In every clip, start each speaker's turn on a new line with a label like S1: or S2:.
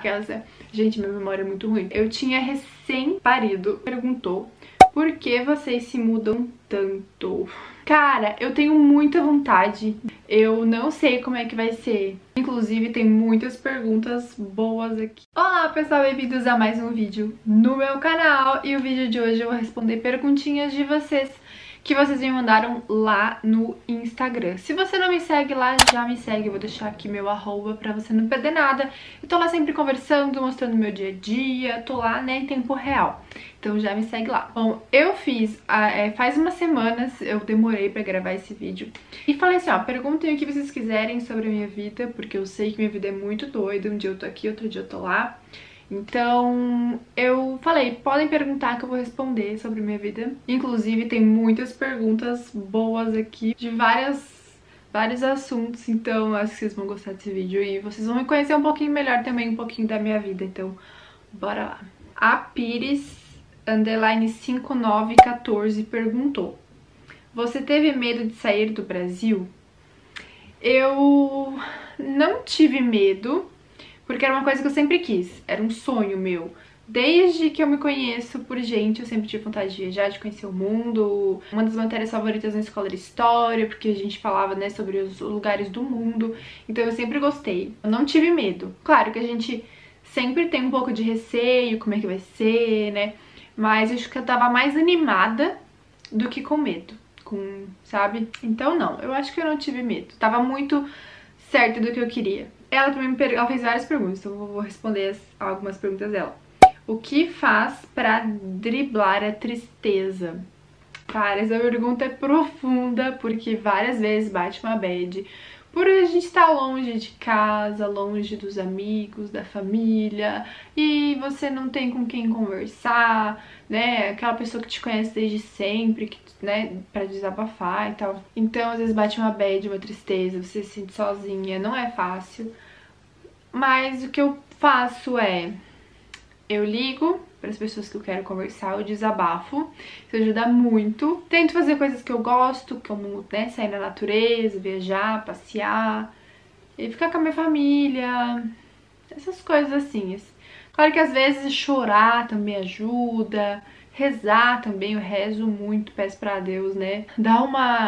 S1: Aquelas... Gente, minha memória é muito ruim. Eu tinha recém-parido. Perguntou: por que vocês se mudam tanto? Cara, eu tenho muita vontade. Eu não sei como é que vai ser. Inclusive, tem muitas perguntas boas aqui. Olá, pessoal, bem-vindos a mais um vídeo no meu canal. E o vídeo de hoje eu vou responder perguntinhas de vocês que vocês me mandaram lá no Instagram. Se você não me segue lá, já me segue. Eu vou deixar aqui meu @ pra você não perder nada. Eu tô lá sempre conversando, mostrando meu dia a dia. Tô lá, né, em tempo real. Então já me segue lá. Bom, eu fiz, faz umas semanas, eu demorei pra gravar esse vídeo. E falei assim, ó, perguntem o que vocês quiserem sobre a minha vida, porque eu sei que minha vida é muito doida. Um dia eu tô aqui, outro dia eu tô lá. Então, eu falei, podem perguntar que eu vou responder sobre minha vida. Inclusive, tem muitas perguntas boas aqui, de vários assuntos. Então, acho que vocês vão gostar desse vídeo. E vocês vão me conhecer um pouquinho melhor também, um pouquinho da minha vida. Então, bora lá. A Pires _5914 perguntou: você teve medo de sair do Brasil? Eu não tive medo, porque era uma coisa que eu sempre quis, era um sonho meu. Desde que eu me conheço por gente, eu sempre tive vontade de viajar, de conhecer o mundo. Uma das matérias favoritas na escola era história, porque a gente falava, né, sobre os lugares do mundo. Então eu sempre gostei. Eu não tive medo. Claro que a gente sempre tem um pouco de receio, como é que vai ser, né? Mas eu acho que eu tava mais animada do que com medo, sabe? Então não, eu acho que eu não tive medo. Tava muito certa do que eu queria. Ela também ela fez várias perguntas, então eu vou responder algumas perguntas dela. O que faz pra driblar a tristeza? Cara, essa pergunta é profunda, porque várias vezes bate uma bad. Por a gente estar longe de casa, longe dos amigos, da família, e você não tem com quem conversar, né? Aquela pessoa que te conhece desde sempre, que, né, pra desabafar e tal. Então, às vezes bate uma bad, uma tristeza, você se sente sozinha, não é fácil. Mas o que eu faço é, eu ligo para as pessoas que eu quero conversar, eu desabafo, isso ajuda muito. Tento fazer coisas que eu gosto, como, né, sair na natureza, viajar, passear, e ficar com a minha família, essas coisas assim. Claro que às vezes chorar também ajuda, rezar também, eu rezo muito, peço pra Deus, né, dar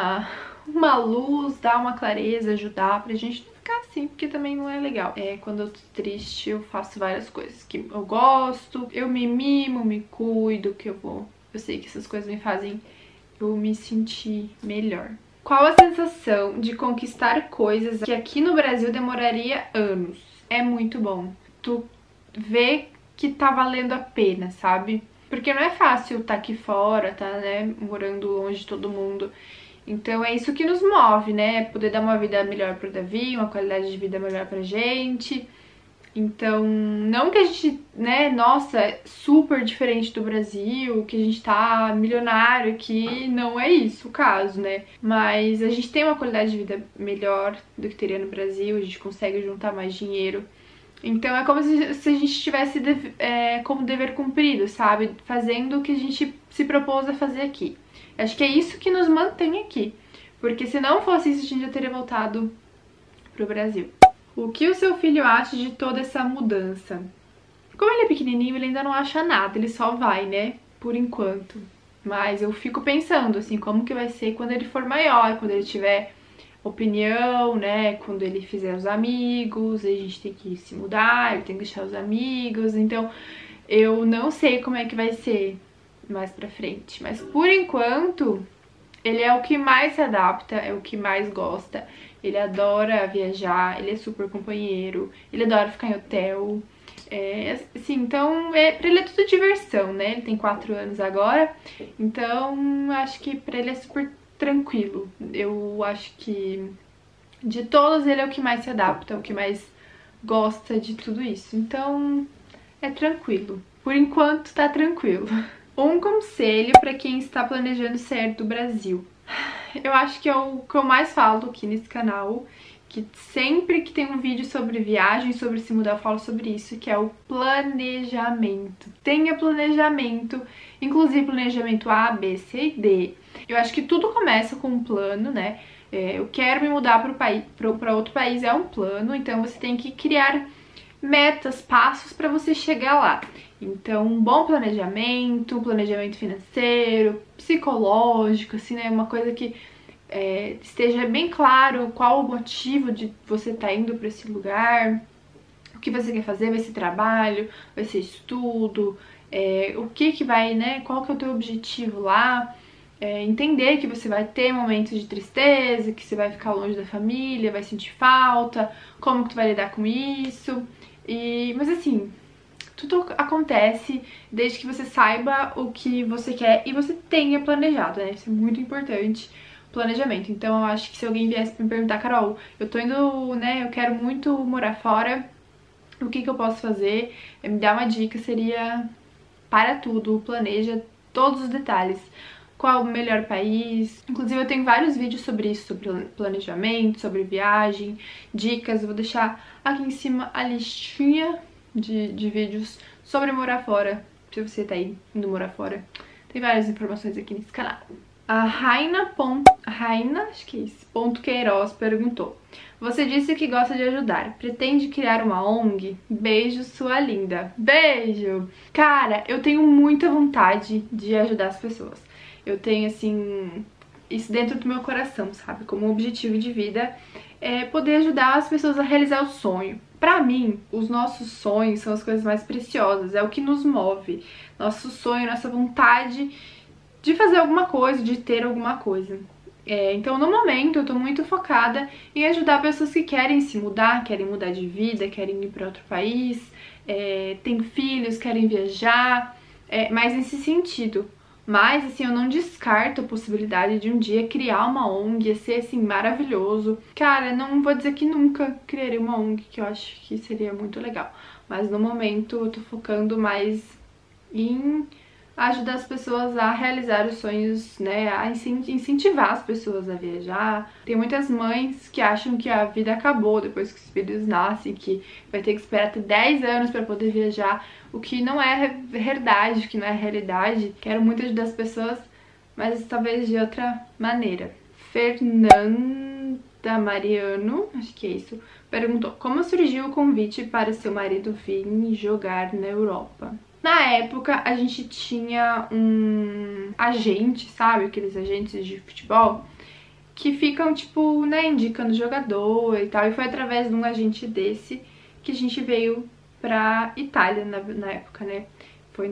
S1: uma luz, dar uma clareza, ajudar pra gente não ficar assim, porque também não é legal. Quando eu tô triste, eu faço várias coisas que eu gosto, eu me mimo, me cuido, eu sei que essas coisas me fazem eu me sentir melhor. Qual a sensação de conquistar coisas que aqui no Brasil demoraria anos? É muito bom. Tu vê que tá valendo a pena, sabe? Porque não é fácil tá aqui fora, tá, né, morando longe de todo mundo. Então é isso que nos move, né? Poder dar uma vida melhor pro Davi, uma qualidade de vida melhor pra gente. Então, não que a gente, né, nossa, é super diferente do Brasil, que a gente tá milionário aqui, não é isso o caso, né? Mas a gente tem uma qualidade de vida melhor do que teria no Brasil, a gente consegue juntar mais dinheiro. Então é como se a gente tivesse como dever cumprido, sabe? Fazendo o que a gente se propôs a fazer aqui. Acho que é isso que nos mantém aqui, porque se não fosse isso, a gente já teria voltado pro Brasil. O que o seu filho acha de toda essa mudança? Como ele é pequenininho, ele ainda não acha nada, ele só vai, né, por enquanto. Mas eu fico pensando, assim, como que vai ser quando ele for maior, quando ele tiver opinião, né, quando ele fizer os amigos, a gente tem que se mudar, ele tem que deixar os amigos, então eu não sei como é que vai ser mais pra frente, mas por enquanto ele é o que mais se adapta, é o que mais gosta, ele adora viajar, ele é super companheiro, ele adora ficar em hotel, assim, então pra ele é tudo diversão, né, ele tem 4 anos agora, então acho que pra ele é super tranquilo. Eu acho que de todos ele é o que mais se adapta, é o que mais gosta de tudo isso. Então é tranquilo. Por enquanto tá tranquilo. Um conselho para quem está planejando sair do Brasil. Eu acho que é o que eu mais falo aqui nesse canal, que sempre que tem um vídeo sobre viagem, sobre se mudar, eu falo sobre isso, que é o planejamento. Tenha planejamento, inclusive planejamento A, B, C e D. Eu acho que tudo começa com um plano, né? Eu quero me mudar para outro país, é um plano, então você tem que criar metas, passos para você chegar lá. Então, um bom planejamento, planejamento financeiro, psicológico, assim, né? Uma coisa que esteja bem claro qual o motivo de você estar indo para esse lugar, o que você quer fazer, vai ser trabalho, vai ser estudo, o que vai, né? Qual que é o teu objetivo lá? Entender que você vai ter momentos de tristeza, que você vai ficar longe da família, vai sentir falta, como que tu vai lidar com isso. Mas assim, tudo acontece desde que você saiba o que você quer e você tenha planejado, né? Isso é muito importante, planejamento. Então eu acho que se alguém viesse me perguntar, Carol, eu tô indo, né, eu quero muito morar fora, o que eu posso fazer? Me dar uma dica, seria para tudo, planeja todos os detalhes. Qual o melhor país? Inclusive eu tenho vários vídeos sobre isso, sobre planejamento, sobre viagem, dicas. Eu vou deixar aqui em cima a listinha de vídeos sobre morar fora, se você tá aí indo morar fora. Tem várias informações aqui nesse canal. A Raina, acho que é isso, Queiroz perguntou: você disse que gosta de ajudar, pretende criar uma ONG? Beijo, sua linda. Beijo! Cara, eu tenho muita vontade de ajudar as pessoas. Eu tenho, assim, isso dentro do meu coração, sabe? Como objetivo de vida é poder ajudar as pessoas a realizar o sonho. Pra mim, os nossos sonhos são as coisas mais preciosas, é o que nos move. Nosso sonho, nossa vontade de fazer alguma coisa, de ter alguma coisa. Então, no momento, eu tô muito focada em ajudar pessoas que querem se mudar, querem mudar de vida, querem ir para outro país, têm filhos, querem viajar, mas nesse sentido. Mas, assim, eu não descarto a possibilidade de um dia criar uma ONG, ia ser, assim, maravilhoso. Cara, não vou dizer que nunca criaria uma ONG, que eu acho que seria muito legal. Mas, no momento, eu tô focando mais em ajudar as pessoas a realizar os sonhos, né, a incentivar as pessoas a viajar. Tem muitas mães que acham que a vida acabou depois que os filhos nascem, que vai ter que esperar até 10 anos para poder viajar, o que não é verdade, o que não é realidade. Quero muito ajudar as pessoas, mas talvez de outra maneira. Fernanda Mariano, acho que é isso, perguntou: como surgiu o convite para seu marido vir jogar na Europa? Na época, a gente tinha um agente, sabe? Aqueles agentes de futebol que ficam, tipo, né, indicando jogador e tal. E foi através de um agente desse que a gente veio pra Itália na época, né? Foi em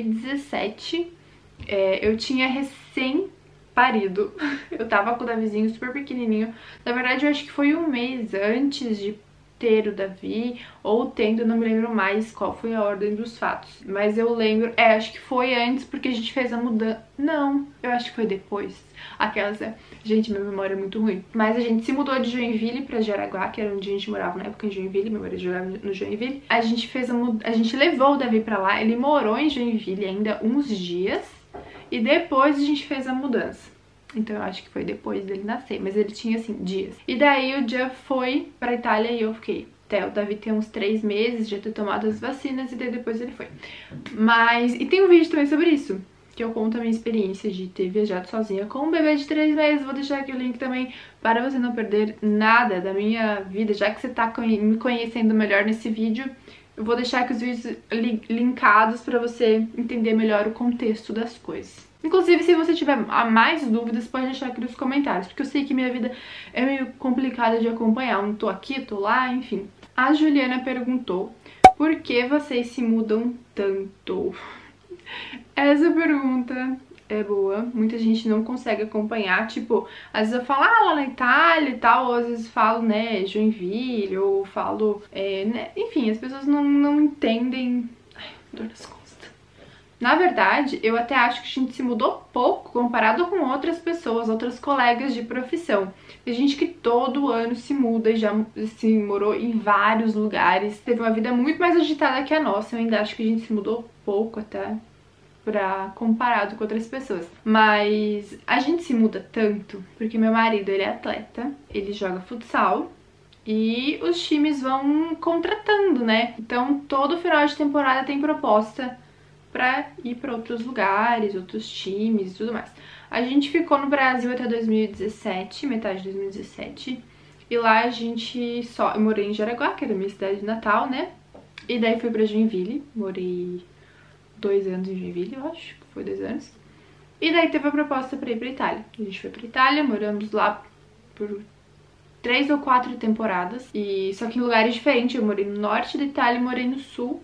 S1: 2017. Eu tinha recém-parido. Eu tava com o Davizinho super pequenininho. Na verdade, eu acho que foi um mês antes de ter o Davi, ou tendo, não me lembro mais qual foi a ordem dos fatos. Mas eu lembro, acho que foi antes, porque a gente fez a mudança. Não, eu acho que foi depois. Aquelas, gente, minha memória é muito ruim. Mas a gente se mudou de Joinville pra Jaraguá, que era onde a gente morava na época, em Joinville, meu marido jogava no Joinville. A gente levou o Davi pra lá, ele morou em Joinville ainda uns dias, e depois a gente fez a mudança. Então eu acho que foi depois dele nascer, mas ele tinha, assim, dias. E daí o Jeff foi pra Itália e eu fiquei até o Davi ter uns 3 meses, já ter tomado as vacinas, e daí depois ele foi. E tem um vídeo também sobre isso, que eu conto a minha experiência de ter viajado sozinha com um bebê de 3 meses. Vou deixar aqui o link também para você não perder nada da minha vida, já que você tá me conhecendo melhor nesse vídeo. Eu vou deixar aqui os vídeos linkados para você entender melhor o contexto das coisas. Inclusive, se você tiver mais dúvidas, pode deixar aqui nos comentários, porque eu sei que minha vida é meio complicada de acompanhar. Eu não tô aqui, tô lá, enfim. A Juliana perguntou: por que vocês se mudam tanto? Essa pergunta é boa. Muita gente não consegue acompanhar. Tipo, às vezes eu falo, lá na Itália e tal, ou às vezes falo, né, Joinville, ou falo, né, enfim, as pessoas não entendem. Ai, dor nas costas. Na verdade, eu até acho que a gente se mudou pouco comparado com outras pessoas, outras colegas de profissão. Tem gente que todo ano se muda e já se morou em vários lugares. Teve uma vida muito mais agitada que a nossa. Eu ainda acho que a gente se mudou pouco até comparado com outras pessoas. Mas a gente se muda tanto porque meu marido, ele é atleta, ele joga futsal. E os times vão contratando, né? Então todo final de temporada tem proposta pra ir pra outros lugares, outros times e tudo mais. A gente ficou no Brasil até 2017, metade de 2017. E lá a gente eu morei em Jaraguá, que era a minha cidade natal, né? E daí fui pra Joinville, morei 2 anos em Joinville, eu acho que foi 2 anos. E daí teve a proposta pra ir pra Itália. A gente foi pra Itália, moramos lá por 3 ou 4 temporadas. E só que em lugares diferentes. Eu morei no norte da Itália e morei no sul.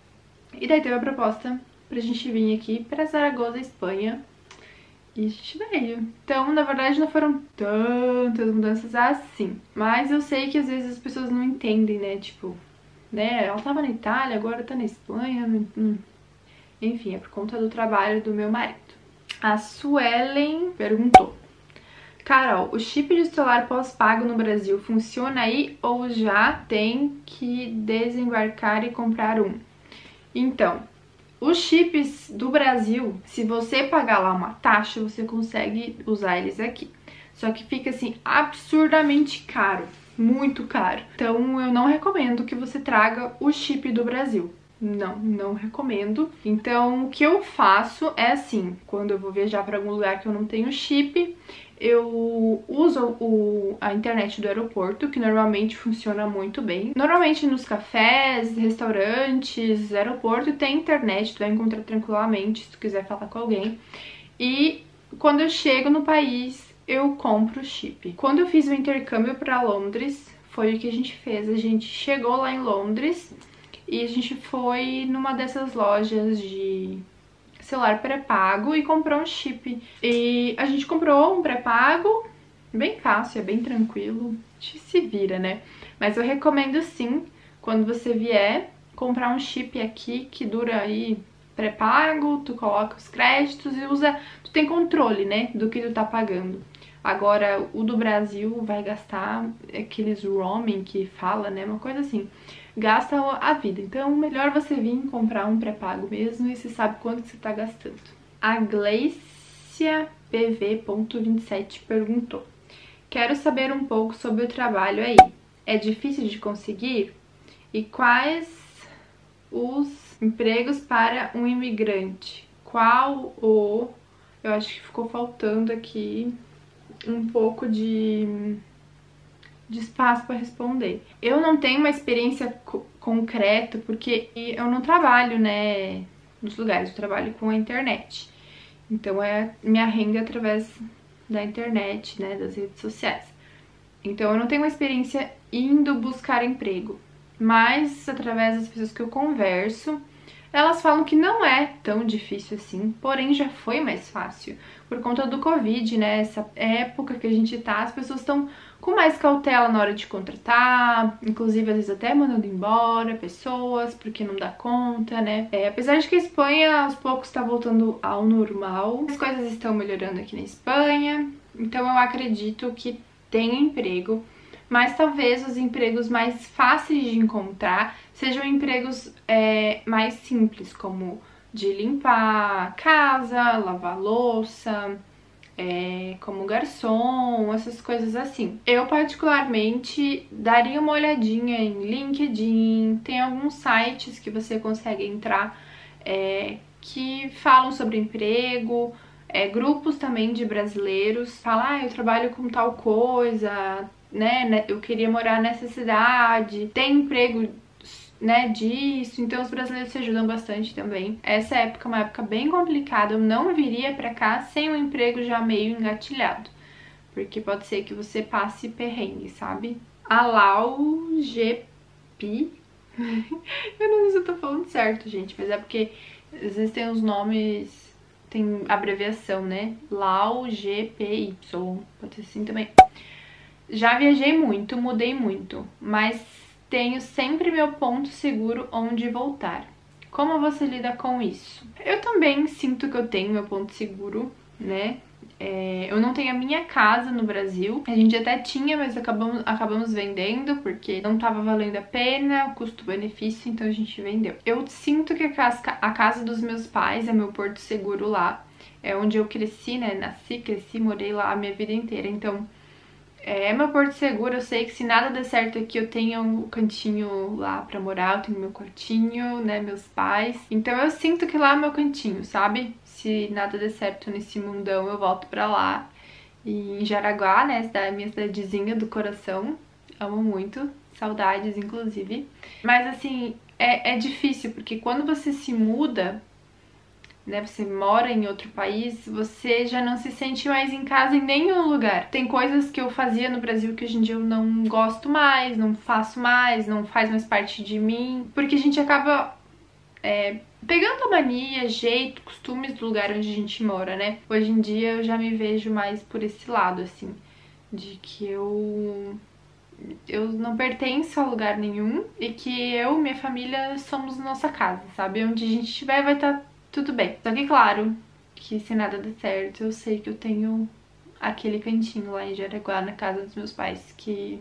S1: E daí teve a proposta pra gente vir aqui pra Zaragoza, Espanha. E a gente veio. Então, na verdade, não foram tantas mudanças assim. Mas eu sei que às vezes as pessoas não entendem, né? Tipo, né? Ela tava na Itália, agora tá na Espanha. Enfim, é por conta do trabalho do meu marido. A Suelen perguntou: Carol, o chip de celular pós-pago no Brasil funciona aí ou já tem que desembarcar e comprar um? Então, os chips do Brasil, se você pagar lá uma taxa, você consegue usar eles aqui. Só que fica assim absurdamente caro, muito caro. Então eu não recomendo que você traga o chip do Brasil. Não recomendo. Então o que eu faço é assim, quando eu vou viajar para algum lugar que eu não tenho chip, eu uso a internet do aeroporto, que normalmente funciona muito bem. Normalmente nos cafés, restaurantes, aeroporto tem internet, tu vai encontrar tranquilamente se tu quiser falar com alguém. E quando eu chego no país, eu compro o chip. Quando eu fiz o intercâmbio para Londres, foi o que a gente fez. A gente chegou lá em Londres e a gente foi numa dessas lojas de celular pré-pago e comprou um chip. E a gente comprou um pré-pago, bem fácil, é bem tranquilo, a gente se vira, né? Mas eu recomendo sim, quando você vier, comprar um chip aqui que dura aí pré-pago, tu coloca os créditos e usa, tu tem controle, né, do que tu tá pagando. Agora, o do Brasil vai gastar aqueles roaming que fala, né, uma coisa assim. Gasta a vida. Então, melhor você vir comprar um pré-pago mesmo e você sabe quanto você tá gastando. A Gleicia PV.27 perguntou: Quero saber um pouco sobre o trabalho aí. É difícil de conseguir? E quais os empregos para um imigrante? Qual o... Eu acho que ficou faltando aqui um pouco de espaço para responder. Eu não tenho uma experiência concreta porque eu não trabalho, né, nos lugares, eu trabalho com a internet. Então minha renda é através da internet, né, das redes sociais. Então eu não tenho uma experiência indo buscar emprego, mas através das pessoas que eu converso, elas falam que não é tão difícil assim, porém já foi mais fácil. Por conta do Covid, né, essa época que a gente tá, as pessoas estão com mais cautela na hora de contratar, inclusive às vezes até mandando embora pessoas porque não dá conta, né. Apesar de que a Espanha aos poucos está voltando ao normal, as coisas estão melhorando aqui na Espanha, então eu acredito que tem emprego, mas talvez os empregos mais fáceis de encontrar sejam empregos mais simples, como de limpar a casa, lavar louça, como garçom, essas coisas assim. Eu particularmente daria uma olhadinha em LinkedIn, tem alguns sites que você consegue entrar que falam sobre emprego, grupos também de brasileiros, falar, eu trabalho com tal coisa, né, eu queria morar nessa cidade, tem emprego, né, disso, então os brasileiros se ajudam bastante também. Essa época é uma época bem complicada, eu não viria pra cá sem um emprego já meio engatilhado, porque pode ser que você passe perrengue, sabe? A Lau GP, eu não sei se eu tô falando certo, gente, mas é porque às vezes tem os nomes, tem abreviação, né? Lau GPY, pode ser assim também. Já viajei muito, mudei muito, mas tenho sempre meu ponto seguro onde voltar. Como você lida com isso? Eu também sinto que eu tenho meu ponto seguro, né? Eu não tenho a minha casa no Brasil. A gente até tinha, mas acabamos vendendo porque não tava valendo a pena, custo-benefício, então a gente vendeu. Eu sinto que a casa dos meus pais é meu porto seguro lá. É onde eu cresci, né? Nasci, cresci, morei lá a minha vida inteira. Então, é meu porto seguro. Eu sei que se nada der certo aqui, eu tenho um cantinho lá pra morar, eu tenho meu quartinho, né? Meus pais. Então eu sinto que lá é meu cantinho, sabe? Se nada der certo nesse mundão, eu volto pra lá. E em Jaraguá, né, minha cidadezinha do coração, amo muito, saudades inclusive. Mas assim, é difícil, porque quando você se muda, né, você mora em outro país, você já não se sente mais em casa em nenhum lugar. Tem coisas que eu fazia no Brasil que hoje em dia eu não gosto mais, não faço mais, não faz mais parte de mim, porque a gente acaba pegando a mania, jeito, costumes do lugar onde a gente mora, né? Hoje em dia eu já me vejo mais por esse lado, assim, de que eu não pertenço a lugar nenhum e que eu e minha família somos nossa casa, sabe? Onde a gente estiver vai estar tudo bem. Só que, claro, que se nada der certo, eu sei que eu tenho aquele cantinho lá em Jaraguá, na casa dos meus pais, que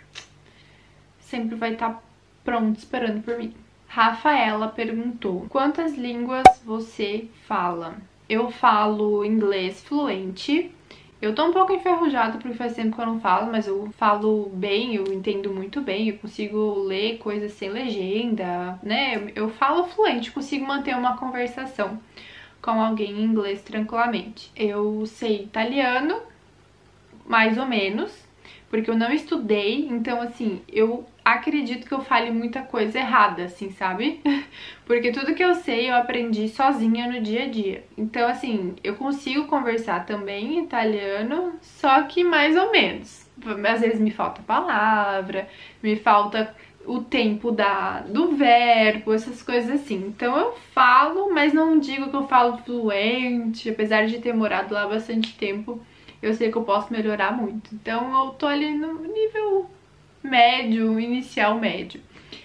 S1: sempre vai estar pronto esperando por mim. Rafaela perguntou: quantas línguas você fala? Eu falo inglês fluente. Eu tô um pouco enferrujada porque faz tempo que eu não falo, mas eu falo bem, eu entendo muito bem, eu consigo ler coisas sem legenda, né? Eu falo fluente, consigo manter uma conversação com alguém em inglês tranquilamente. Eu sei italiano, mais ou menos, porque eu não estudei, então assim, eu acredito que eu fale muita coisa errada, assim, sabe? Porque tudo que eu sei eu aprendi sozinha no dia a dia. Então, assim, eu consigo conversar também em italiano, só que mais ou menos. Às vezes me falta palavra, me falta o tempo do verbo, essas coisas assim. Então eu falo, mas não digo que eu falo fluente, apesar de ter morado lá bastante tempo. Eu sei que eu posso melhorar muito. Então eu tô ali no nível médio, inicial médio.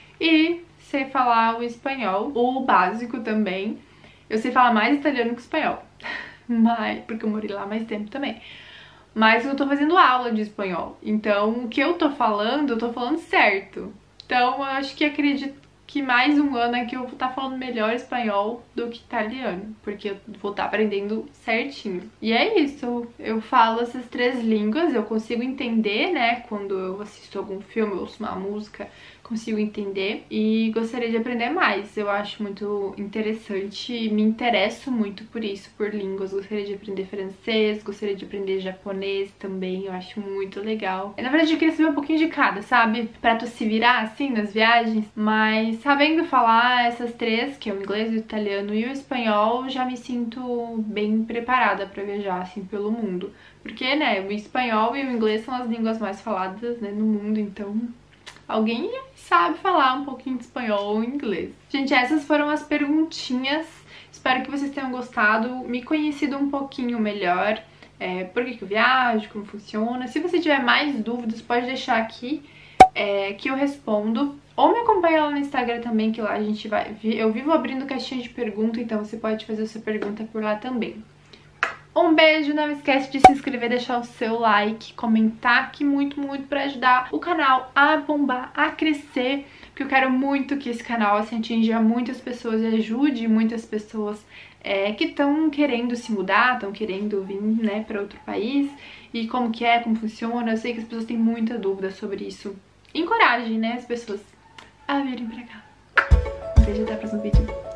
S1: E sei falar o espanhol, o básico também. Eu sei falar mais italiano que espanhol, porque eu morei lá mais tempo também. Mas eu tô fazendo aula de espanhol, então o que eu tô falando certo. Então eu acho que acredito que mais um ano aqui eu vou estar falando melhor espanhol do que italiano, porque eu vou estar aprendendo certinho. E é isso, eu falo essas 3 línguas, eu consigo entender, né, quando eu assisto algum filme, eu ouço uma música, consigo entender e gostaria de aprender mais. Eu acho muito interessante, me interesso muito por isso, por línguas. Gostaria de aprender francês, gostaria de aprender japonês também, eu acho muito legal. Na verdade eu queria saber um pouquinho de cada, sabe? Pra tu se virar assim nas viagens, mas sabendo falar essas 3, que é o inglês, o italiano e o espanhol, já me sinto bem preparada pra viajar assim pelo mundo. Porque, né, o espanhol e o inglês são as línguas mais faladas, né, no mundo, então alguém sabe falar um pouquinho de espanhol ou inglês. Gente, essas foram as perguntinhas. Espero que vocês tenham gostado, me conhecido um pouquinho melhor. Por que eu viajo, como funciona. Se você tiver mais dúvidas, pode deixar aqui que eu respondo. Ou me acompanha lá no Instagram também, que lá a gente eu vivo abrindo caixinha de pergunta, então você pode fazer a sua pergunta por lá também. Um beijo, não esquece de se inscrever, deixar o seu like, comentar, que muito pra ajudar o canal a bombar, a crescer, porque eu quero muito que esse canal assim, atinja muitas pessoas e ajude muitas pessoas que estão querendo se mudar, estão querendo vir, né, para outro país, e como funciona. Eu sei que as pessoas têm muita dúvida sobre isso. Encoraje, né, as pessoas a virem pra cá. Um beijo, até o próximo vídeo.